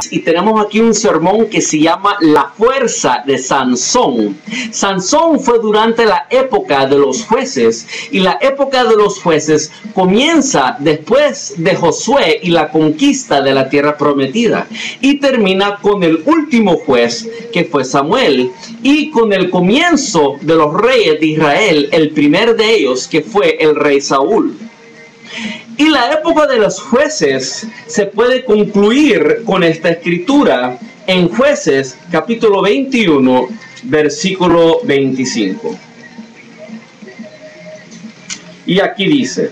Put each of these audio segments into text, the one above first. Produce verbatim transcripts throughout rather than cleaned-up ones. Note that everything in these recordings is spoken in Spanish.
y tenemos aquí un sermón que se llama La fuerza de Sansón. Sansón fue durante la época de los jueces, y la época de los jueces comienza después de Josué y la conquista de la tierra prometida, y termina con el último juez, que fue Samuel, y con el comienzo de los reyes de Israel, el primer de ellos, que fue el rey Saúl. Y la época de los jueces se puede concluir con esta escritura en Jueces capítulo veintiuno, versículo veinticinco. Y aquí dice: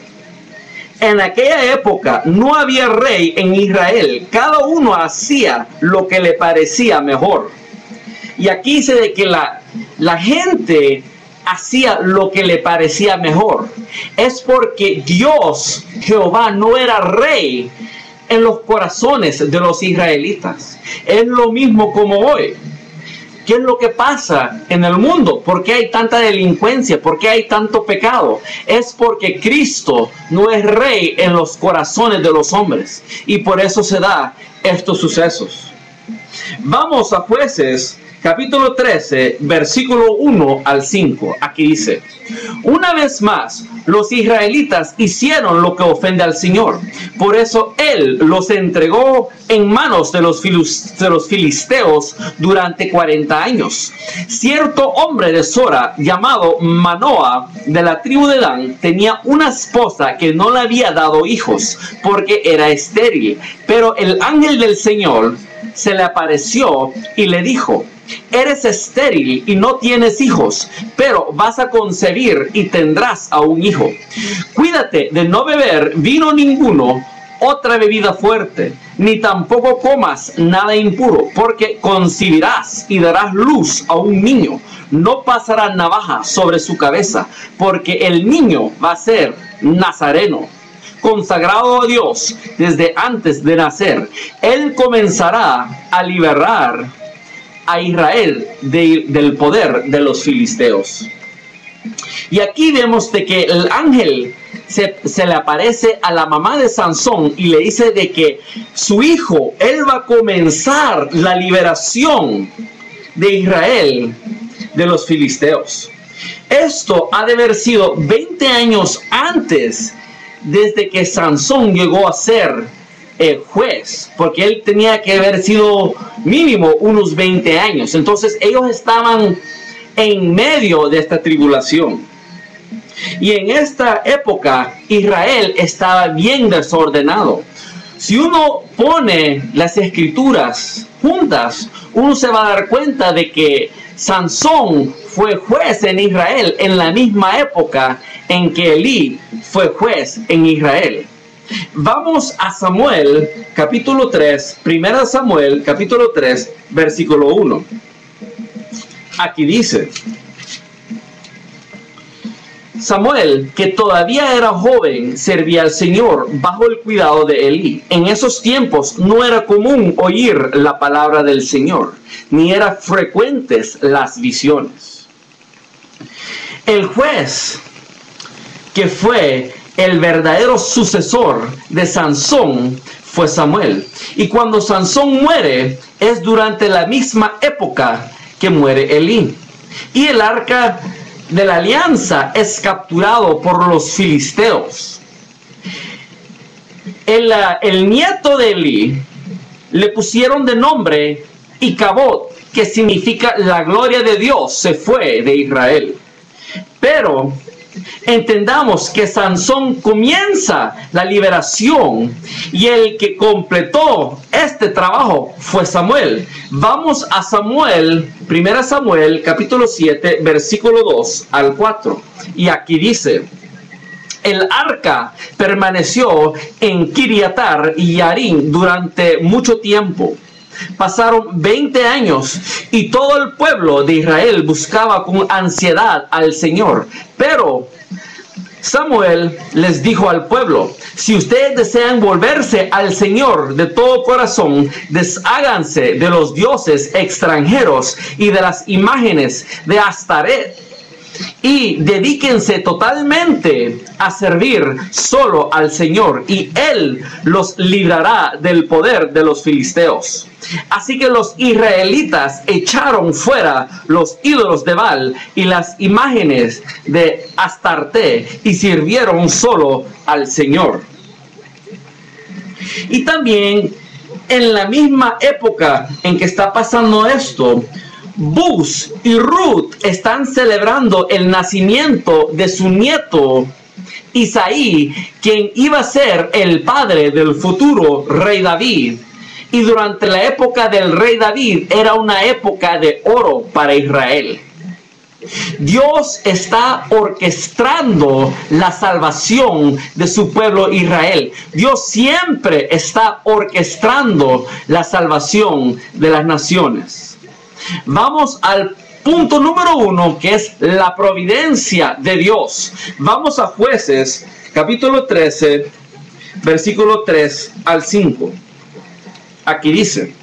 en aquella época no había rey en Israel, cada uno hacía lo que le parecía mejor. Y aquí dice de que la, la gente hacía lo que le parecía mejor. Es porque Dios, Jehová, no era rey en los corazones de los israelitas. Es lo mismo como hoy. ¿Qué es lo que pasa en el mundo? ¿Por qué hay tanta delincuencia? ¿Por qué hay tanto pecado? Es porque Cristo no es rey en los corazones de los hombres, y por eso se da estos sucesos. Vamos a Jueces capítulo trece, versículo uno al cinco. Aquí dice: una vez más, los israelitas hicieron lo que ofende al Señor. Por eso Él los entregó en manos de los, de los filisteos durante cuarenta años. Cierto hombre de Sora, llamado Manoah, de la tribu de Dan, tenía una esposa que no le había dado hijos, porque era estéril. Pero el ángel del Señor se le apareció y le dijo: eres estéril y no tienes hijos, pero vas a concebir y tendrás a un hijo. Cuídate de no beber vino ninguno, otra bebida fuerte, ni tampoco comas nada impuro, porque concebirás y darás luz a un niño. No pasará navaja sobre su cabeza, porque el niño va a ser nazareno, consagrado a Dios desde antes de nacer. Él comenzará a liberar a Israel de, del poder de los filisteos. Y aquí vemos de que el ángel se, se le aparece a la mamá de Sansón y le dice de que su hijo, él va a comenzar la liberación de Israel de los filisteos. Esto ha de haber sido veinte años antes, desde que Sansón llegó a ser el juez, porque él tenía que haber sido mínimo unos veinte años. Entonces ellos estaban en medio de esta tribulación, y en esta época Israel estaba bien desordenado. Si uno pone las escrituras juntas, uno se va a dar cuenta de que Sansón fue juez en Israel en la misma época en que Elí fue juez en Israel. Vamos a Samuel capítulo tres, primera Samuel capítulo tres, versículo uno. Aquí dice: Samuel, que todavía era joven, servía al Señor bajo el cuidado de Elí. En esos tiempos no era común oír la palabra del Señor, ni eran frecuentes las visiones. El juez que fue el verdadero sucesor de Sansón fue Samuel. Y cuando Sansón muere, es durante la misma época que muere Elí. Y el arca de la alianza es capturado por los filisteos. El, el nieto de Elí le pusieron de nombre Icabod, que significa la gloria de Dios se fue de Israel. Pero entendamos que Sansón comienza la liberación, y el que completó este trabajo fue Samuel. Vamos a Samuel, primera Samuel, capítulo siete, versículo dos al cuatro. Y aquí dice: el arca permaneció en Kiriatar y Yarín durante mucho tiempo. Pasaron veinte años y todo el pueblo de Israel buscaba con ansiedad al Señor. Pero Samuel les dijo al pueblo: si ustedes desean volverse al Señor de todo corazón, desháganse de los dioses extranjeros y de las imágenes de Astaret y dedíquense totalmente a servir solo al Señor, y Él los librará del poder de los filisteos. Así que los israelitas echaron fuera los ídolos de Baal y las imágenes de Astarte y sirvieron solo al Señor. Y también en la misma época en que está pasando esto, Buz y Ruth están celebrando el nacimiento de su nieto Isaí, quien iba a ser el padre del futuro rey David. Y durante la época del rey David era una época de oro para Israel. Dios está orquestando la salvación de su pueblo Israel. Dios siempre está orquestando la salvación de las naciones. Vamos al punto número uno, que es la providencia de Dios. Vamos a Jueces, capítulo trece, versículo tres al cinco. Aquí dice: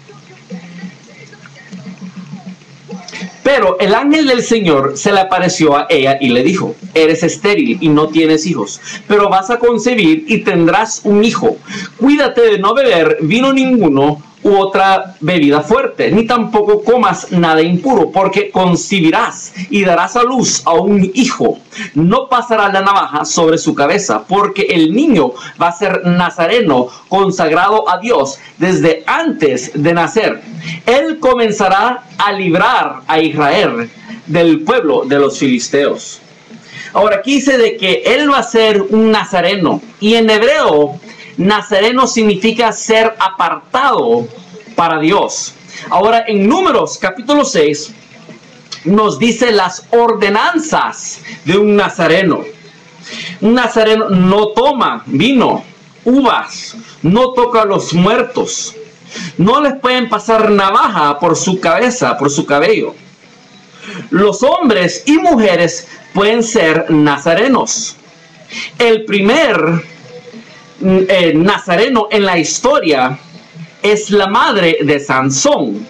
pero el ángel del Señor se le apareció a ella y le dijo: eres estéril y no tienes hijos, pero vas a concebir y tendrás un hijo. Cuídate de no beber vino ninguno u otra bebida fuerte, ni tampoco comas nada impuro, porque concebirás y darás a luz a un hijo. No pasará la navaja sobre su cabeza, porque el niño va a ser nazareno, consagrado a Dios desde antes de nacer. Él comenzará a librar a Israel del pueblo de los filisteos. Ahora aquí dice de que él va a ser un nazareno, y en hebreo nazareno significa ser apartado para Dios. Ahora en Números capítulo seis nos dice las ordenanzas de un nazareno. Un nazareno no toma vino, uvas, no toca a los muertos, no les pueden pasar navaja por su cabeza, por su cabello. Los hombres y mujeres pueden ser nazarenos. El primer Eh, nazareno en la historia es la madre de Sansón.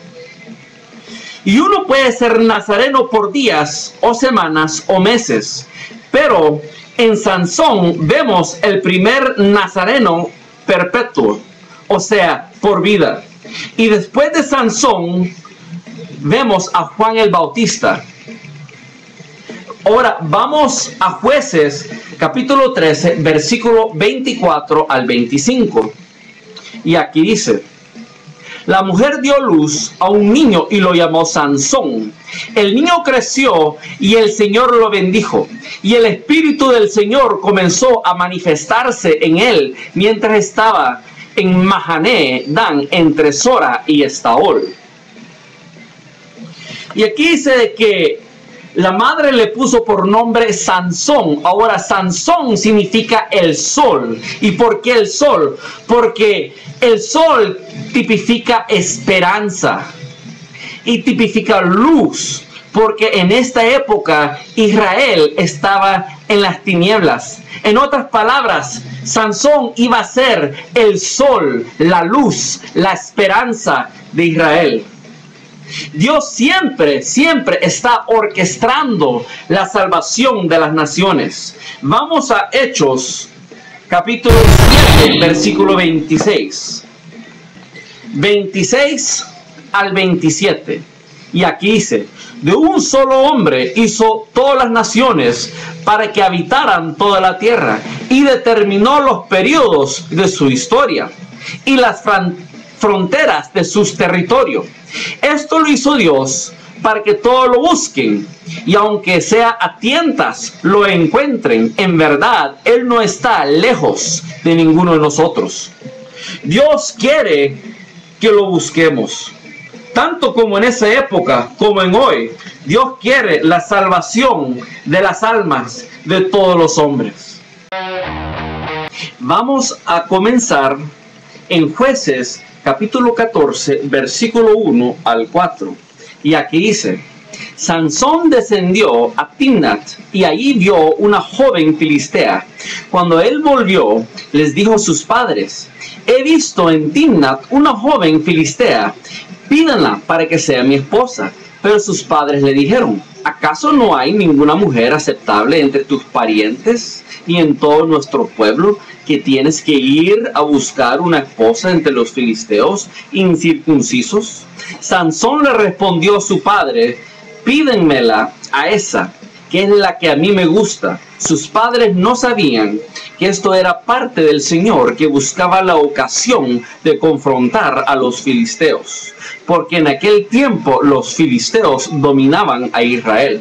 Y uno puede ser nazareno por días o semanas o meses, pero en Sansón vemos el primer nazareno perpetuo, o sea, por vida. Y después de Sansón vemos a Juan el Bautista. Ahora vamos a Jueces capítulo trece, versículo veinticuatro al veinticinco. Y aquí dice: la mujer dio luz a un niño y lo llamó Sansón. El niño creció y el Señor lo bendijo. Y el Espíritu del Señor comenzó a manifestarse en él mientras estaba en Mahané Dan, entre Sora y Estaol. Y aquí dice de que la madre le puso por nombre Sansón. Ahora Sansón significa el sol. ¿Y por qué el sol? Porque el sol tipifica esperanza y tipifica luz. Porque en esta época Israel estaba en las tinieblas. En otras palabras, Sansón iba a ser el sol, la luz, la esperanza de Israel. Dios siempre, siempre está orquestando la salvación de las naciones. Vamos a Hechos, capítulo siete, versículo veintiséis. veintiséis al veintisiete. Y aquí dice: de un solo hombre hizo todas las naciones para que habitaran toda la tierra, y determinó los periodos de su historia y las fronteras de sus territorios. Esto lo hizo Dios para que todos lo busquen, y aunque sea a tientas lo encuentren. En verdad, Él no está lejos de ninguno de nosotros. Dios quiere que lo busquemos. Tanto como en esa época como en hoy, Dios quiere la salvación de las almas de todos los hombres. Vamos a comenzar en Jueces capítulo catorce, versículo uno al cuatro. Y aquí dice: Sansón descendió a Timnat y allí vio una joven filistea. Cuando él volvió, les dijo a sus padres: he visto en Timnat una joven filistea, pídanla para que sea mi esposa. Pero sus padres le dijeron: ¿acaso no hay ninguna mujer aceptable entre tus parientes y en todo nuestro pueblo que tienes que ir a buscar una esposa entre los filisteos incircuncisos? Sansón le respondió a su padre: pídenmela a esa, que es la que a mí me gusta. Sus padres no sabían que esto era parte del Señor, que buscaba la ocasión de confrontar a los filisteos, porque en aquel tiempo los filisteos dominaban a Israel.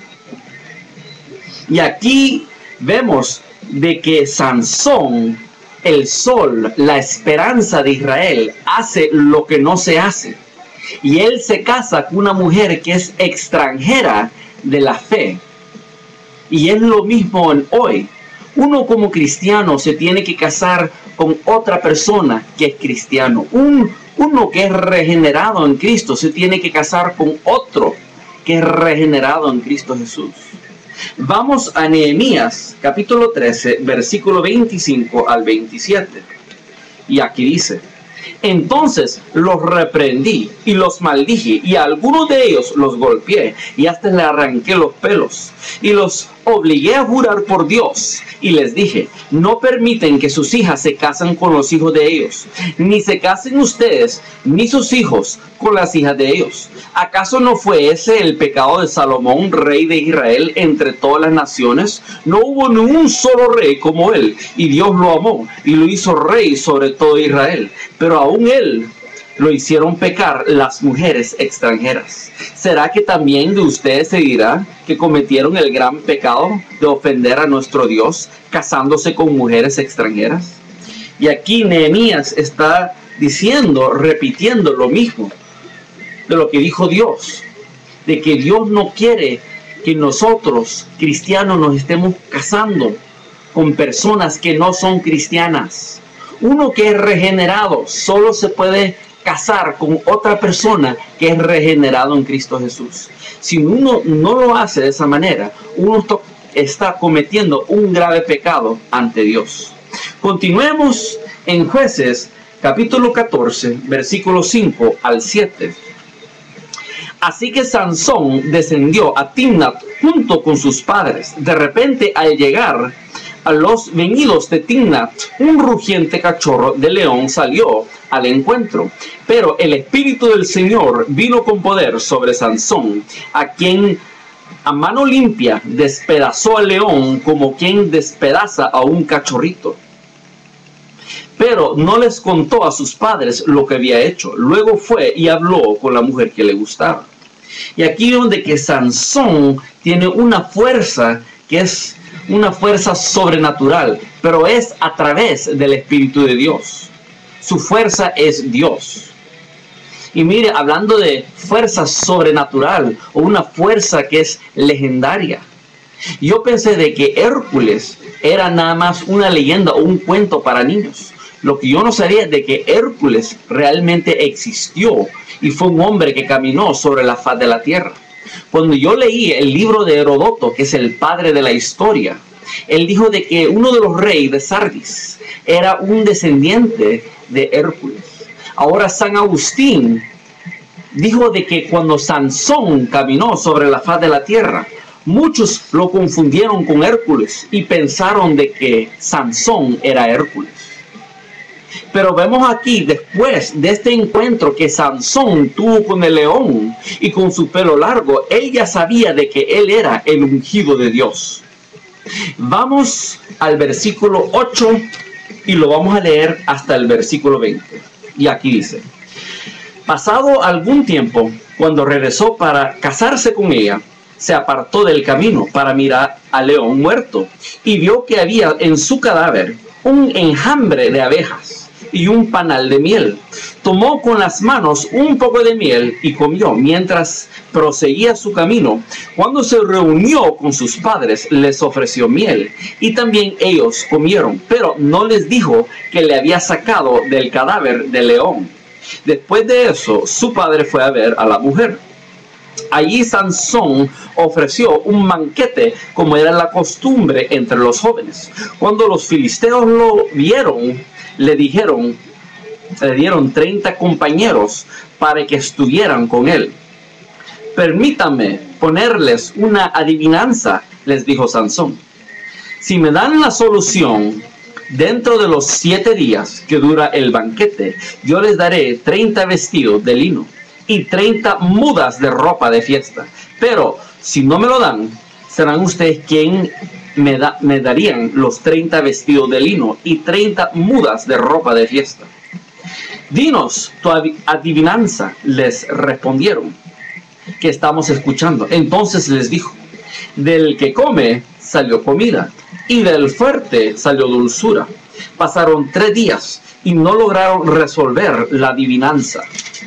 Y aquí vemos de que Sansón, el sol, la esperanza de Israel, hace lo que no se hace. Y él se casa con una mujer que es extranjera de la fe. Y es lo mismo en hoy. Uno como cristiano se tiene que casar con otra persona que es cristiano. Un, uno que es regenerado en Cristo se tiene que casar con otro que es regenerado en Cristo Jesús. Vamos a Nehemías capítulo trece, versículo veinticinco al veintisiete. Y aquí dice: entonces los reprendí y los maldije, y a algunos de ellos los golpeé y hasta le arranqué los pelos, y los obligué a jurar por Dios, y les dije: no permiten que sus hijas se casen con los hijos de ellos, ni se casen ustedes ni sus hijos con las hijas de ellos. ¿Acaso no fue ese el pecado de Salomón, rey de Israel, entre todas las naciones? No hubo ni un solo rey como él, y Dios lo amó y lo hizo rey sobre todo Israel. Pero aún él lo hicieron pecar las mujeres extranjeras. ¿Será que también de ustedes se dirá que cometieron el gran pecado de ofender a nuestro Dios casándose con mujeres extranjeras? Y aquí Nehemías está diciendo, repitiendo lo mismo de lo que dijo Dios, de que Dios no quiere que nosotros, cristianos, nos estemos casando con personas que no son cristianas. Uno que es regenerado solo se puede casar con otra persona que es regenerado en Cristo Jesús. Si uno no lo hace de esa manera, uno está cometiendo un grave pecado ante Dios. Continuemos en Jueces capítulo catorce, versículos cinco al siete. Así que Sansón descendió a Timnat junto con sus padres. De repente, al llegar a los venidos de Timnat, un rugiente cachorro de león salió al encuentro. Pero el Espíritu del Señor vino con poder sobre Sansón, a quien a mano limpia despedazó al león como quien despedaza a un cachorrito. Pero no les contó a sus padres lo que había hecho. Luego fue y habló con la mujer que le gustaba. Y aquí donde que Sansón tiene una fuerza que es una fuerza sobrenatural, pero es a través del Espíritu de Dios. Su fuerza es Dios. Y mire, hablando de fuerza sobrenatural o una fuerza que es legendaria, yo pensé de que Hércules era nada más una leyenda o un cuento para niños. Lo que yo no sabía es de que Hércules realmente existió y fue un hombre que caminó sobre la faz de la tierra. Cuando yo leí el libro de Heródoto, que es el padre de la historia, él dijo de que uno de los reyes de Sardis era un descendiente de Hércules. Ahora San Agustín dijo de que cuando Sansón caminó sobre la faz de la tierra, muchos lo confundieron con Hércules y pensaron de que Sansón era Hércules. Pero vemos aquí, después de este encuentro que Sansón tuvo con el león y con su pelo largo, él ya sabía de que él era el ungido de Dios. Vamos al versículo ocho y lo vamos a leer hasta el versículo veinte. Y aquí dice: pasado algún tiempo, cuando regresó para casarse con ella, se apartó del camino para mirar al león muerto y vio que había en su cadáver un enjambre de abejas y un panal de miel. Tomó con las manos un poco de miel y comió mientras proseguía su camino. Cuando se reunió con sus padres, les ofreció miel y también ellos comieron, pero no les dijo que le había sacado del cadáver del león. Después de eso, su padre fue a ver a la mujer. Allí Sansón ofreció un banquete como era la costumbre entre los jóvenes. Cuando los filisteos lo vieron, le dijeron, le dieron treinta compañeros para que estuvieran con él. Permítame ponerles una adivinanza, les dijo Sansón. Si me dan la solución dentro de los siete días que dura el banquete, yo les daré treinta vestidos de lino y treinta mudas de ropa de fiesta. Pero si no me lo dan, serán ustedes quien me, da, me darían los treinta vestidos de lino y treinta mudas de ropa de fiesta. Dinos tu adivinanza, les respondieron, que estamos escuchando. Entonces les dijo, del que come salió comida, y del fuerte salió dulzura. Pasaron tres días y no lograron resolver la adivinanza.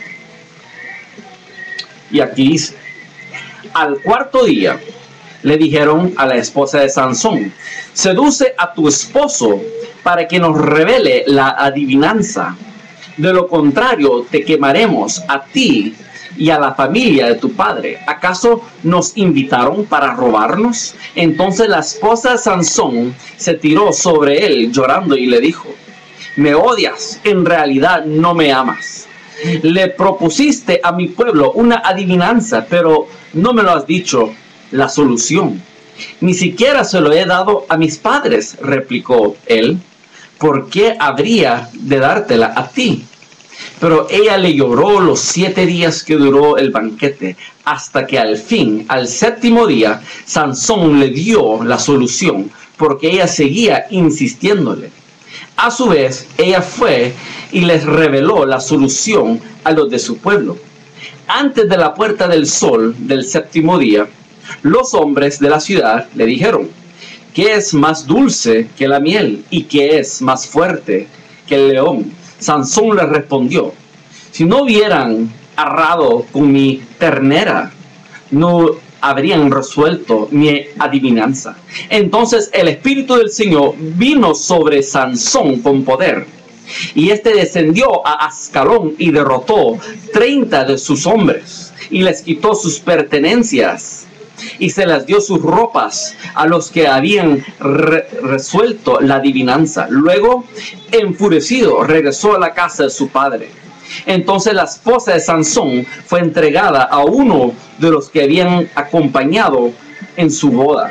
Y aquí dice, al cuarto día le dijeron a la esposa de Sansón, seduce a tu esposo para que nos revele la adivinanza. De lo contrario, te quemaremos a ti y a la familia de tu padre. ¿Acaso nos invitaron para robarnos? Entonces la esposa de Sansón se tiró sobre él llorando y le dijo, me odias, en realidad no me amas. Le propusiste a mi pueblo una adivinanza, pero no me lo has dicho la solución. Ni siquiera se lo he dado a mis padres, replicó él. ¿Por qué habría de dártela a ti? Pero ella le lloró los siete días que duró el banquete, hasta que al fin, al séptimo día, Sansón le dio la solución, porque ella seguía insistiéndole. A su vez, ella fue y les reveló la solución a los de su pueblo. Antes de la puerta del sol del séptimo día, los hombres de la ciudad le dijeron, ¿qué es más dulce que la miel y qué es más fuerte que el león? Sansón le respondió, si no hubieran arrado con mi ternera, no habrían resuelto mi adivinanza. Entonces el Espíritu del Señor vino sobre Sansón con poder, y este descendió a Ascalón y derrotó treinta de sus hombres, y les quitó sus pertenencias, y se las dio sus ropas a los que habían re resuelto la adivinanza. Luego, enfurecido, regresó a la casa de su padre. Entonces la esposa de Sansón fue entregada a uno de los que habían acompañado en su boda.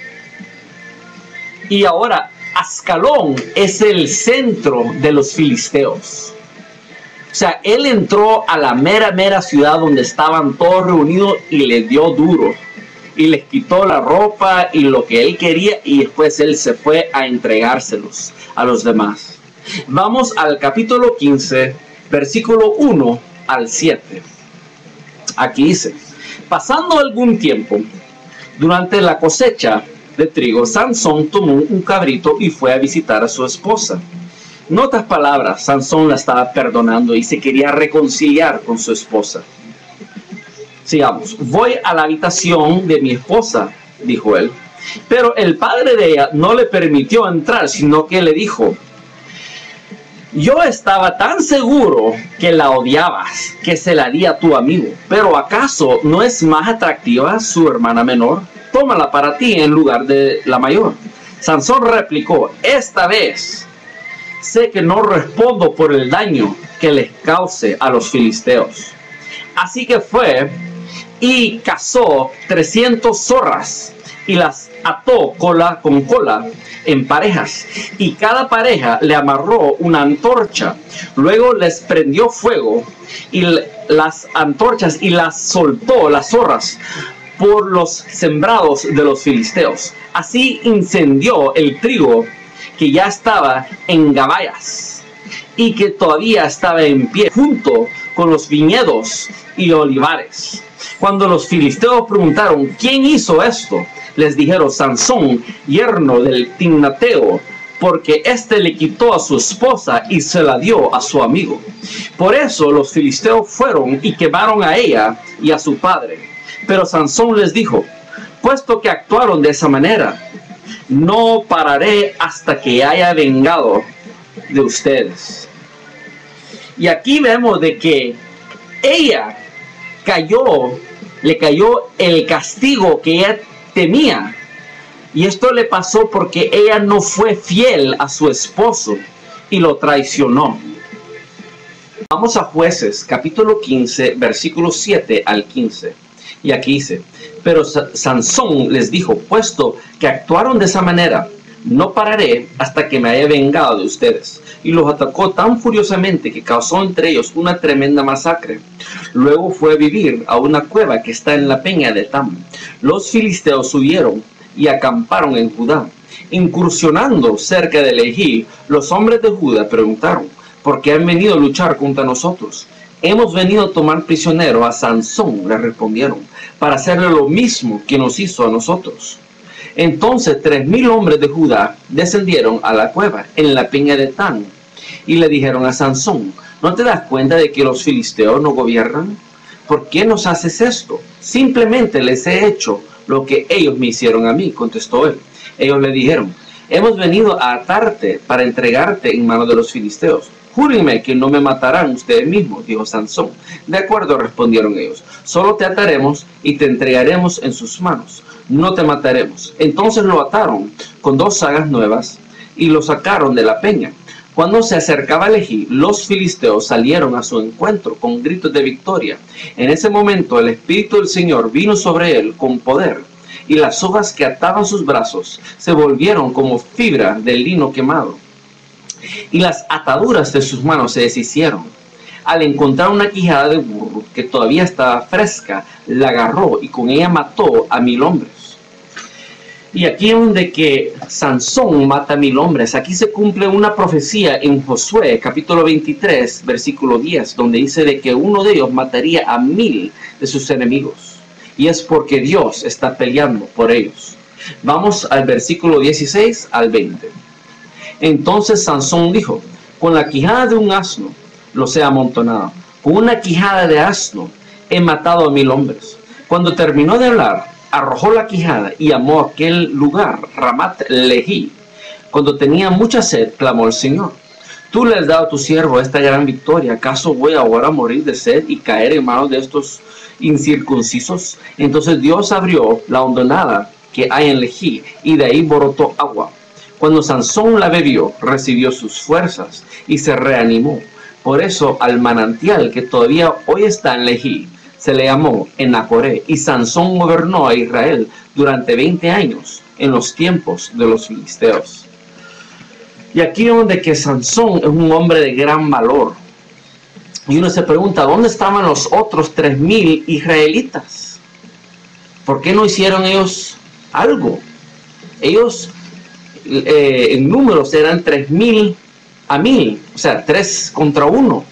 Y ahora, Ascalón es el centro de los filisteos. O sea, él entró a la mera, mera ciudad donde estaban todos reunidos y le dio duro. Y les quitó la ropa y lo que él quería, y después él se fue a entregárselos a los demás. Vamos al capítulo quince, versículo uno al siete. Aquí dice, pasando algún tiempo, durante la cosecha de trigo, Sansón tomó un cabrito y fue a visitar a su esposa. En otras palabras, Sansón la estaba perdonando y se quería reconciliar con su esposa. Sigamos. Voy a la habitación de mi esposa, dijo él. Pero el padre de ella no le permitió entrar, sino que le dijo, yo estaba tan seguro que la odiabas, que se la di a tu amigo. Pero ¿acaso no es más atractiva su hermana menor? Tómala para ti en lugar de la mayor. Sansón replicó, esta vez sé que no respondo por el daño que les cause a los filisteos. Así que fue y cazó trescientas zorras y las ató cola con cola en parejas, y cada pareja le amarró una antorcha. Luego les prendió fuego y las antorchas y las soltó las zorras por los sembrados de los filisteos. Así incendió el trigo que ya estaba en Gabayas y que todavía estaba en pie junto con los viñedos y olivares. Cuando los filisteos preguntaron ¿quién hizo esto?, les dijeron Sansón, yerno del Timnateo, porque éste le quitó a su esposa y se la dio a su amigo. Por eso los filisteos fueron y quemaron a ella y a su padre. Pero Sansón les dijo, puesto que actuaron de esa manera, no pararé hasta que haya vengado de ustedes. Y aquí vemos de que ella cayó, le cayó el castigo que ella temía. Y esto le pasó porque ella no fue fiel a su esposo y lo traicionó. Vamos a Jueces, capítulo quince, versículos siete al quince. Y aquí dice, pero Sansón les dijo, puesto que actuaron de esa manera, no pararé hasta que me haya vengado de ustedes. Y los atacó tan furiosamente que causó entre ellos una tremenda masacre. Luego fue a vivir a una cueva que está en la peña de Etam. Los filisteos subieron y acamparon en Judá. Incursionando cerca de Lehi, los hombres de Judá preguntaron, ¿por qué han venido a luchar contra nosotros? Hemos venido a tomar prisionero a Sansón, le respondieron, para hacerle lo mismo que nos hizo a nosotros. Entonces tres mil hombres de Judá descendieron a la cueva en la peña de Etam y le dijeron a Sansón, ¿no te das cuenta de que los filisteos no gobiernan? ¿Por qué nos haces esto? Simplemente les he hecho lo que ellos me hicieron a mí, contestó él. Ellos le dijeron, hemos venido a atarte para entregarte en manos de los filisteos. Júrenme que no me matarán ustedes mismos, dijo Sansón. De acuerdo, respondieron ellos, solo te ataremos y te entregaremos en sus manos. No te mataremos. Entonces lo ataron con dos sagas nuevas y lo sacaron de la peña. Cuando se acercaba Lehi, los filisteos salieron a su encuentro con gritos de victoria. En ese momento el Espíritu del Señor vino sobre él con poder, y las sogas que ataban sus brazos se volvieron como fibra del lino quemado, y las ataduras de sus manos se deshicieron. Al encontrar una quijada de burro que todavía estaba fresca, la agarró y con ella mató a mil hombres. Y aquí es donde que Sansón mata a mil hombres. Aquí se cumple una profecía en Josué, capítulo veintitrés, versículo diez, donde dice de que uno de ellos mataría a mil de sus enemigos. Y es porque Dios está peleando por ellos. Vamos al versículo dieciséis al veinte. Entonces Sansón dijo, con la quijada de un asno los he amontonado, con una quijada de asno he matado a mil hombres. Cuando terminó de hablar, arrojó la quijada y llamó a aquel lugar Ramat Lehi. Cuando tenía mucha sed, clamó al Señor, tú le has dado a tu siervo esta gran victoria, ¿acaso voy ahora a morir de sed y caer en manos de estos incircuncisos? Entonces Dios abrió la hondonada que hay en Lehi y de ahí brotó agua. Cuando Sansón la bebió, recibió sus fuerzas y se reanimó. Por eso al manantial que todavía hoy está en Lehi se le llamó Enacoré, y Sansón gobernó a Israel durante veinte años en los tiempos de los filisteos. Y aquí es donde que Sansón es un hombre de gran valor. Y uno se pregunta, ¿dónde estaban los otros tres mil israelitas? ¿Por qué no hicieron ellos algo? Ellos eh, en números eran tres mil a mil, o sea, tres contra uno.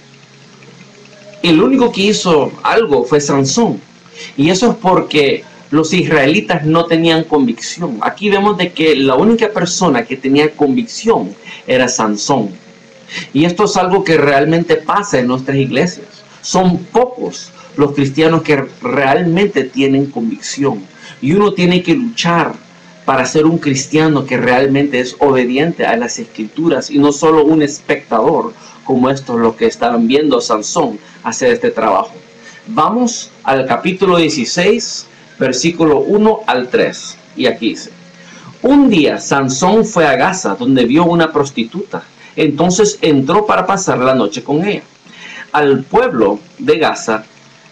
El único que hizo algo fue Sansón. Y eso es porque los israelitas no tenían convicción. Aquí vemos de que la única persona que tenía convicción era Sansón. Y esto es algo que realmente pasa en nuestras iglesias. Son pocos los cristianos que realmente tienen convicción. Y uno tiene que luchar para ser un cristiano que realmente es obediente a las escrituras y no solo un espectador, como esto es lo que estaban viendo a Sansón hacer este trabajo. Vamos al capítulo dieciséis, versículo uno al tres. Y aquí dice, un día Sansón fue a Gaza, donde vio una prostituta. Entonces entró para pasar la noche con ella. Al pueblo de Gaza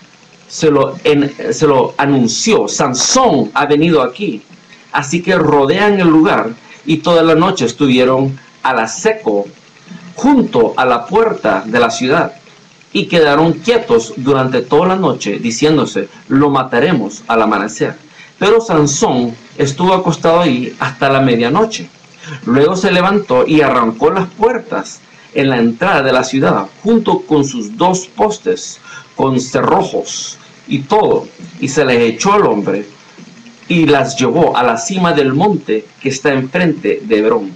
se lo, en, se lo anunció, Sansón ha venido aquí. Así que rodean el lugar y toda la noche estuvieron al acecho junto a la puerta de la ciudad y quedaron quietos durante toda la noche diciéndose, lo mataremos al amanecer. Pero Sansón estuvo acostado ahí hasta la medianoche. Luego se levantó y arrancó las puertas en la entrada de la ciudad junto con sus dos postes con cerrojos y todo, y se les echó al hombre y las llevó a la cima del monte que está enfrente de Hebrón.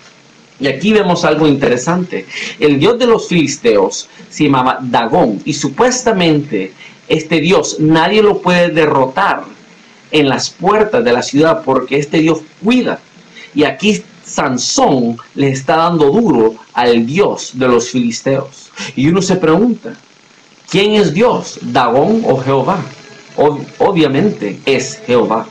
Y aquí vemos algo interesante. El dios de los filisteos se llamaba Dagón, y supuestamente este dios nadie lo puede derrotar en las puertas de la ciudad porque este dios cuida. Y aquí Sansón le está dando duro al dios de los filisteos. Y uno se pregunta, ¿quién es Dios? ¿Dagón o Jehová? Ob- obviamente es Jehová.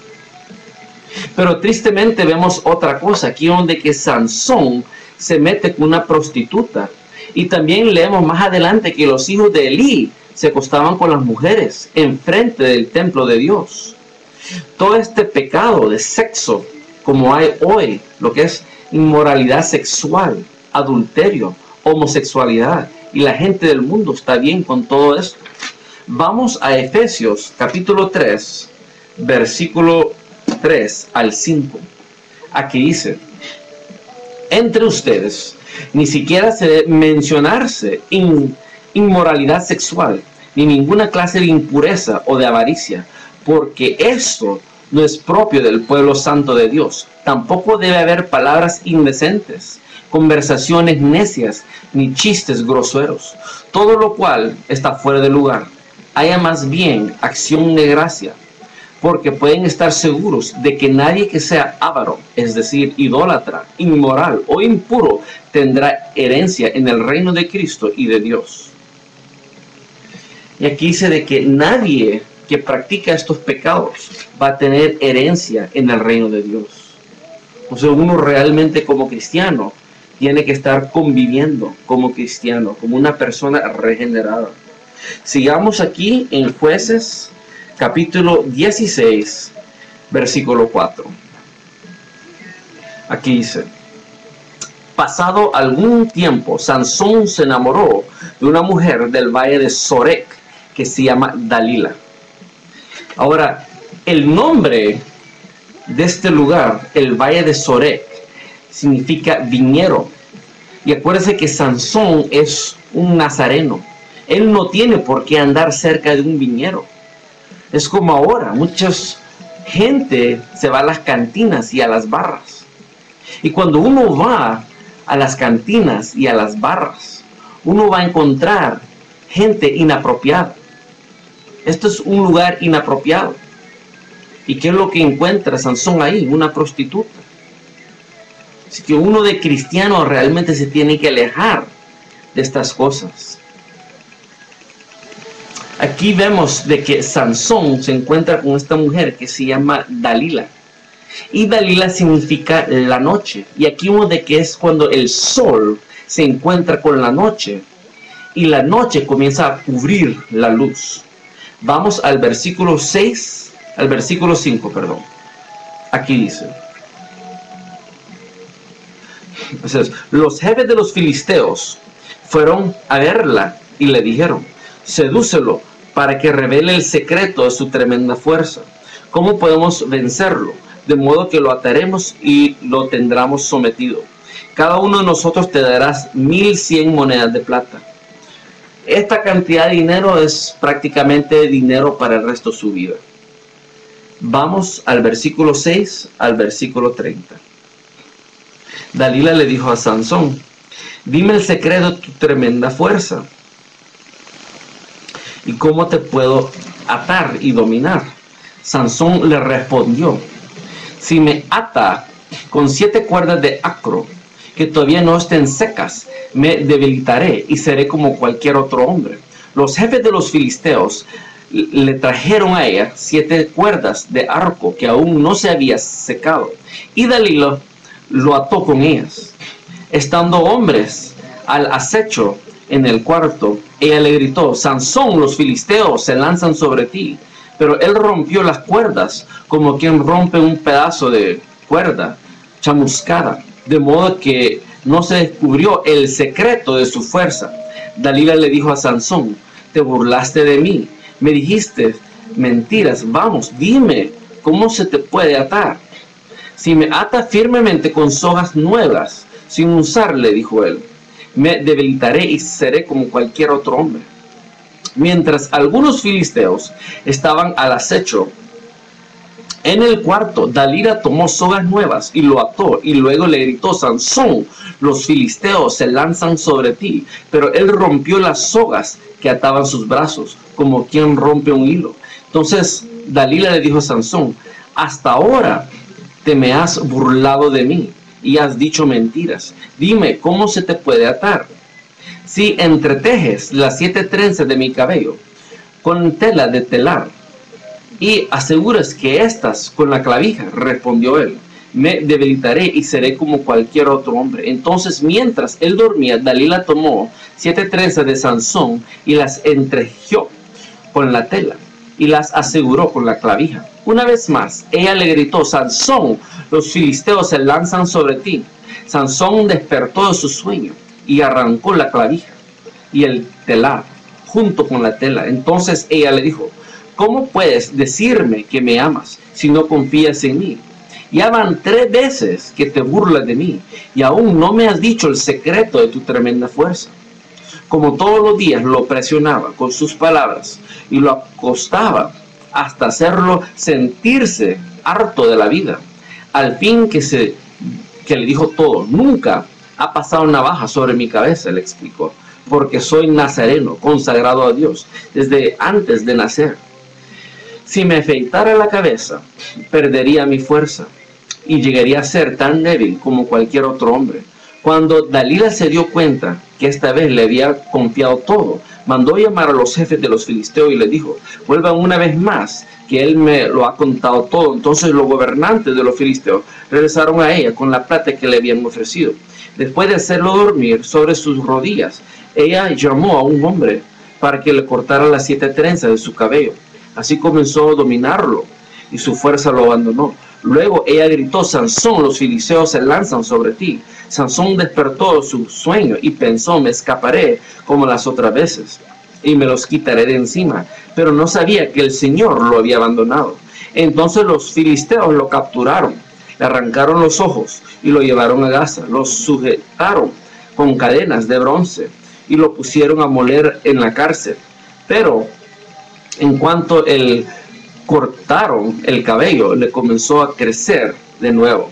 Pero tristemente vemos otra cosa aquí, donde que Sansón se mete con una prostituta. Y también leemos más adelante que los hijos de Elí se acostaban con las mujeres enfrente del templo de Dios. Todo este pecado de sexo, como hay hoy, lo que es inmoralidad sexual, adulterio, homosexualidad, y la gente del mundo está bien con todo esto. Vamos a Efesios capítulo tres, versículo tres al cinco. Aquí dice: entre ustedes ni siquiera se debe mencionarse in, inmoralidad sexual, ni ninguna clase de impureza o de avaricia, porque esto no es propio del pueblo santo de Dios. Tampoco debe haber palabras indecentes, conversaciones necias, ni chistes groseros, todo lo cual está fuera de lugar. Haya más bien acción de gracia, porque pueden estar seguros de que nadie que sea avaro, es decir, idólatra, inmoral o impuro, tendrá herencia en el reino de Cristo y de Dios. Y aquí dice de que nadie que practica estos pecados va a tener herencia en el reino de Dios. O sea, uno realmente como cristiano tiene que estar conviviendo como cristiano, como una persona regenerada. Sigamos aquí en Jueces capítulo dieciséis, versículo cuatro. Aquí dice: pasado algún tiempo, Sansón se enamoró de una mujer del valle de Sorek que se llama Dalila. Ahora, el nombre de este lugar, el valle de Sorek, significa viñero. Y acuérdense que Sansón es un nazareno. Él no tiene por qué andar cerca de un viñero. Es como ahora, mucha gente se va a las cantinas y a las barras. Y cuando uno va a las cantinas y a las barras, uno va a encontrar gente inapropiada. Esto es un lugar inapropiado. ¿Y qué es lo que encuentra Sansón ahí? Una prostituta. Así que uno de cristiano realmente se tiene que alejar de estas cosas. Aquí vemos de que Sansón se encuentra con esta mujer que se llama Dalila. Y Dalila significa la noche. Y aquí vemos de que es cuando el sol se encuentra con la noche. Y la noche comienza a cubrir la luz. Vamos al versículo seis, al versículo cinco, perdón. Aquí dice: entonces, los jefes de los filisteos fueron a verla y le dijeron: sedúcelo para que revele el secreto de su tremenda fuerza. ¿Cómo podemos vencerlo? De modo que lo ataremos y lo tendremos sometido. Cada uno de nosotros te darás mil cien monedas de plata. Esta cantidad de dinero es prácticamente dinero para el resto de su vida. Vamos al versículo seis al versículo treinta. Dalila le dijo a Sansón: dime el secreto de tu tremenda fuerza. ¿Y cómo te puedo atar y dominar? Sansón le respondió: si me ata con siete cuerdas de acro que todavía no estén secas, me debilitaré y seré como cualquier otro hombre. Los jefes de los filisteos le trajeron a ella siete cuerdas de arco que aún no se había secado, y Dalila lo ató con ellas. Estando hombres al acecho en el cuarto, ella le gritó: Sansón, los filisteos se lanzan sobre ti. Pero él rompió las cuerdas como quien rompe un pedazo de cuerda chamuscada, de modo que no se descubrió el secreto de su fuerza. Dalila le dijo a Sansón: te burlaste de mí, me dijiste mentiras, vamos, dime cómo se te puede atar. Si me ata firmemente con sogas nuevas, sin usarle, dijo él, me debilitaré y seré como cualquier otro hombre. Mientras algunos filisteos estaban al acecho en el cuarto, Dalila tomó sogas nuevas y lo ató, y luego le gritó: Sansón, los filisteos se lanzan sobre ti. Pero él rompió las sogas que ataban sus brazos, como quien rompe un hilo. Entonces Dalila le dijo a Sansón: hasta ahora te me has burlado de mí y has dicho mentiras. Dime, ¿cómo se te puede atar? Si entretejes las siete trenzas de mi cabello con tela de telar y aseguras que estas con la clavija, respondió él, me debilitaré y seré como cualquier otro hombre. Entonces, mientras él dormía, Dalila tomó siete trenzas de Sansón y las entretejió con la tela y las aseguró con la clavija. Una vez más, ella le gritó: Sansón, los filisteos se lanzan sobre ti. Sansón despertó de su sueño y arrancó la clavija y el telar junto con la tela. Entonces ella le dijo: ¿cómo puedes decirme que me amas si no confías en mí? Ya van tres veces que te burlas de mí y aún no me has dicho el secreto de tu tremenda fuerza. Como todos los días lo presionaba con sus palabras y lo acostaba hasta hacerlo sentirse harto de la vida. Al fin que, se, que le dijo todo. Nunca ha pasado navaja sobre mi cabeza, le explicó, porque soy nazareno, consagrado a Dios, desde antes de nacer. Si me afeitara la cabeza, perdería mi fuerza y llegaría a ser tan débil como cualquier otro hombre. Cuando Dalila se dio cuenta que esta vez le había confiado todo, mandó llamar a los jefes de los filisteos y les dijo: vuelvan una vez más, que él me lo ha contado todo. Entonces los gobernantes de los filisteos regresaron a ella con la plata que le habían ofrecido. Después de hacerlo dormir sobre sus rodillas, ella llamó a un hombre para que le cortara las siete trenzas de su cabello. Así comenzó a dominarlo y su fuerza lo abandonó. Luego ella gritó: Sansón, los filisteos se lanzan sobre ti. Sansón despertó de su sueño y pensó: me escaparé como las otras veces y me los quitaré de encima. Pero no sabía que el Señor lo había abandonado. Entonces los filisteos lo capturaron, le arrancaron los ojos y lo llevaron a Gaza. Lo sujetaron con cadenas de bronce y lo pusieron a moler en la cárcel. Pero en cuanto el cortaron el cabello, le comenzó a crecer de nuevo.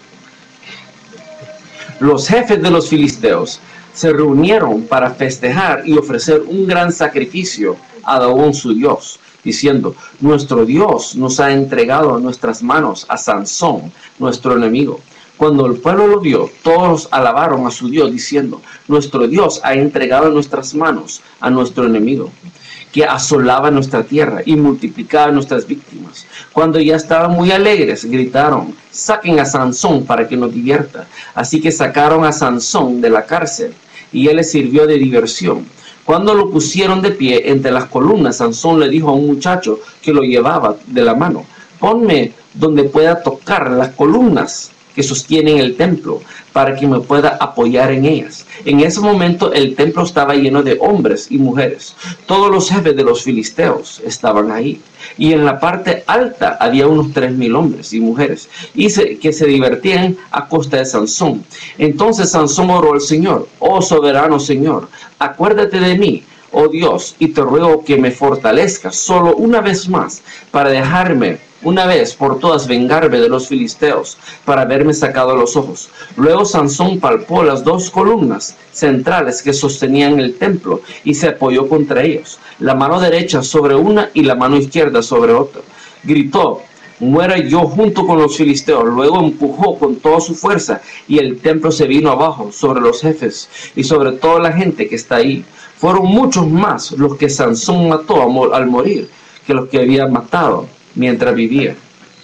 Los jefes de los filisteos se reunieron para festejar y ofrecer un gran sacrificio a Dagón su dios, diciendo: nuestro Dios nos ha entregado a nuestras manos a Sansón, nuestro enemigo. Cuando el pueblo lo vio, todos alabaron a su Dios, diciendo: nuestro Dios ha entregado en nuestras manos a nuestro enemigo, que asolaba nuestra tierra y multiplicaba nuestras víctimas. Cuando ya estaban muy alegres, gritaron: saquen a Sansón para que nos divierta. Así que sacaron a Sansón de la cárcel y él les sirvió de diversión. Cuando lo pusieron de pie entre las columnas, Sansón le dijo a un muchacho que lo llevaba de la mano: ponme donde pueda tocar las columnas que sostienen el templo, para que me pueda apoyar en ellas. En ese momento el templo estaba lleno de hombres y mujeres. Todos los jefes de los filisteos estaban ahí. Y en la parte alta había unos tres mil hombres y mujeres, y se, que se divertían a costa de Sansón. Entonces Sansón oró al Señor: oh soberano Señor, acuérdate de mí, oh Dios, y te ruego que me fortalezcas solo una vez más, para dejarme una vez por todas vengarme de los filisteos, para haberme sacado los ojos. Luego Sansón palpó las dos columnas centrales que sostenían el templo y se apoyó contra ellos, la mano derecha sobre una y la mano izquierda sobre otra. Gritó: muera yo junto con los filisteos. Luego empujó con toda su fuerza y el templo se vino abajo sobre los jefes y sobre toda la gente que está ahí. Fueron muchos más los que Sansón mató al morir que los que había matado mientras vivía.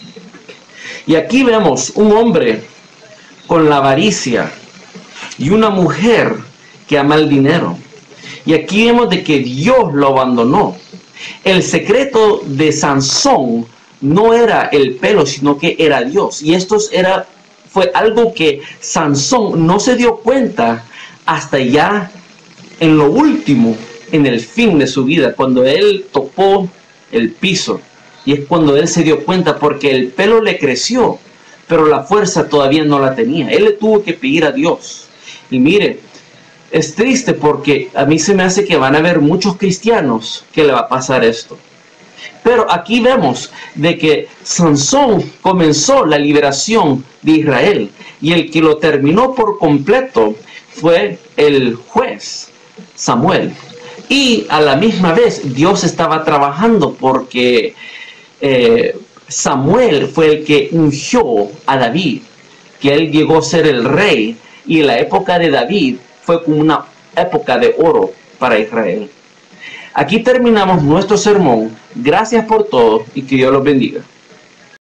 Y aquí vemos un hombre con la avaricia y una mujer que ama el dinero. Y aquí vemos de que Dios lo abandonó. El secreto de Sansón no era el pelo, sino que era Dios. Y esto era, fue algo que Sansón no se dio cuenta hasta ya en lo último, en el fin de su vida, cuando él tocó el piso. Y es cuando él se dio cuenta, porque el pelo le creció, pero la fuerza todavía no la tenía. Él le tuvo que pedir a Dios. Y mire, es triste porque a mí se me hace que van a haber muchos cristianos que le va a pasar esto. Pero aquí vemos de que Sansón comenzó la liberación de Israel, y el que lo terminó por completo fue el juez Samuel. Y a la misma vez Dios estaba trabajando, porque eh, Samuel fue el que ungió a David, que él llegó a ser el rey, y la época de David fue como una época de oro para Israel. Aquí terminamos nuestro sermón. Gracias por todo y que Dios los bendiga.